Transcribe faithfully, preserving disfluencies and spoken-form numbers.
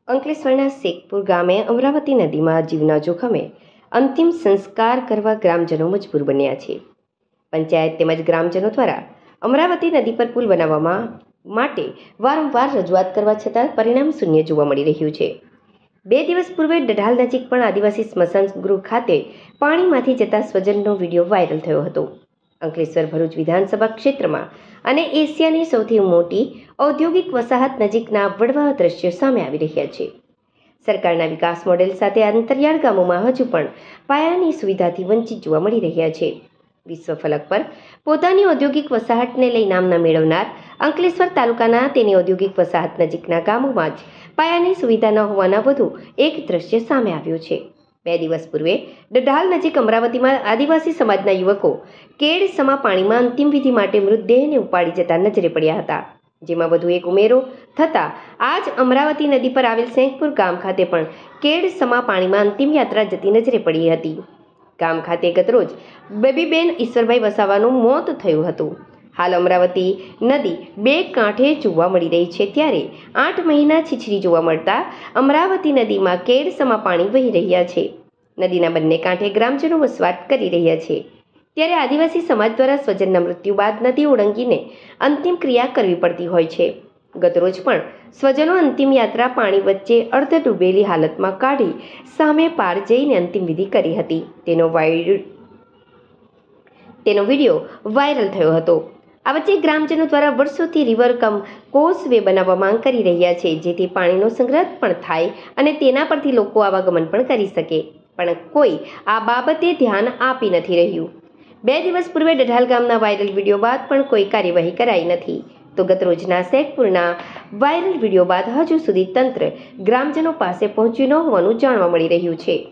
અંકલેશ્વરના શેખપુર ગામે અમરાવતી નદીમાં જીવના જોખમે અંતિમ સંસ્કાર કરવા ગ્રામજનો મજબૂર બન્યા છે. પંચાયત તેમજ ગ્રામજનો દ્વારા અમરાવતી નદી પર પુલ બનાવવા માટે વારંવાર રજૂઆત કરવા છતાં પરિણામ શૂન્ય જોવા મળી રહ્યું છે. બે દિવસ પૂર્વે ડઢાલ નજીક પણ આદિવાસી સ્મશાન ગૃહ ખાતે પાણીમાંથી જતા સ્વજનનો વિડીયો વાયરલ થયો હતો. અંકલેશ્વર ભરૂચ વિધાનસભા ક્ષેત્રમાં અને એશિયાની સૌથી મોટી ઔદ્યોગિક વસાહત નજીકના વડવા દ્રશ્યો સામે આવી રહ્યા છે. સરકારના વિકાસ મોડેલ સાથે અંતરિયાળ ગામોમાં હજુ પણ પાયાની સુવિધાથી વંચિત જોવા મળી રહ્યા છે. વિશ્વ ફલક પર પોતાની ઔદ્યોગિક વસાહતને લઈ નામના મેળવનાર અંકલેશ્વર તાલુકાના તેની ઔદ્યોગિક વસાહત નજીકના ગામોમાં જ પાયાની સુવિધા ન હોવાના વધુ એક દ્રશ્ય સામે આવ્યું છે. બે દિવસ પૂર્વે ડઢાલ નજીક અમરાવતીમાં આદિવાસી સમાજના યુવકો કેડ સમા પાણીમાં અંતિમ વિધિ માટે મૃતદેહને ઉપાડી જતા નજરે પડ્યા હતા. જેમાં વધુ એક ઉમેરો થતાં આજ અમરાવતી નદી પર આવેલ શેખપુર ગામ ખાતે પણ કેડ સમા પાણીમાં અંતિમ યાત્રા જતી નજરે પડી હતી. ગામ ખાતે ગતરોજ બેબીબેન ઈશ્વરભાઈ વસાવાનું મોત થયું હતું. હાલ અમરાવતી નદી બે કાંઠે જોવા મળી રહી છે, ત્યારે આઠ મહિના છીછરી જોવા મળતા અમરાવતી નદીમાં કેડ સમા પાણી વહી રહ્યા છે. નદીના બંને કાંઠે ગ્રામજનો વસવાટ કરી રહ્યા છે, ત્યારે આદિવાસી સમાજ દ્વારા સ્વજનના મૃત્યુ બાદ નદી ઓળંગીને અંતિમ ક્રિયા કરવી પડતી હોય છે. ગતરોજ પણ સ્વજનો અંતિમ યાત્રા પાણી વચ્ચે અર્ધ ડૂબેલી હાલતમાં કાઢી સામે પાર જઈને અંતિમ વિધિ કરી હતી. તેનો વાયર તેનો વિડીયો વાયરલ થયો હતો. આ વચ્ચે ગ્રામજનો દ્વારા વર્ષોથી રિવર કમ કોઝવે બનાવવા માંગ કરી રહ્યા છે, જેથી પાણીનો સંગ્રહ પણ થાય અને તેના પરથી લોકો આવાગમન પણ કરી શકે, પણ કોઈ આ બાબતે ધ્યાન આપી નથી રહ્યું. બે દિવસ પૂર્વે ડઢાલ ગામના વાયરલ વિડીયો બાદ પણ કોઈ કાર્યવાહી કરાઈ નથી, તો ગતરોજના શેખપુરના વાયરલ વિડીયો બાદ હજુ સુધી તંત્ર ગ્રામજનો પાસે પહોંચ્યું ન હોવાનું જાણવા મળી રહ્યું છે.